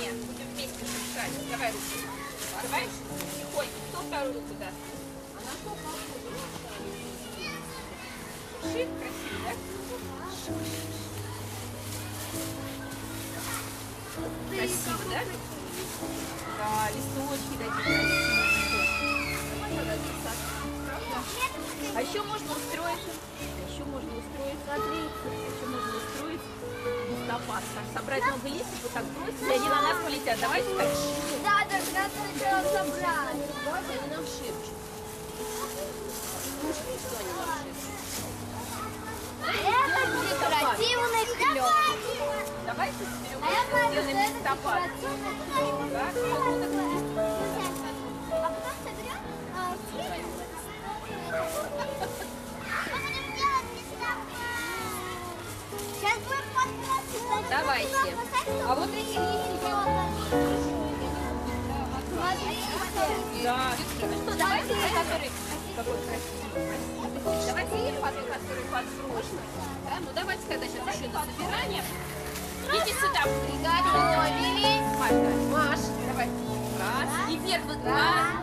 собирания. Будем вместе шуршать. Давай руку. Давай. Тихонько. Кто вторую руку даст? Она что похожа? Шуршит красиво, да? Красиво, да? Да, листочки такие красивые. А еще можно устроиться. Смотри, еще можно устроить густопад. Собрать много листьев, вот так бросить, и они на нас полетят. Давайте так. Да, надо сначала собрать. Давайте они нам шепчут. Слушай, что они нам шепчут. Это декоративный клёв. Давайте соберем сделаем листопад. Да? А потом соберем Сейчас будем подкрасить. Давайте. А вот эти листики. Да. Ну что, давайте который какой красивый. Давайте который подсрочный. Да? Ну давайте тогда сейчас еще до собирания. Идите сюда, приготовились. Маш, давай. Раз. И вверх вот. Раз.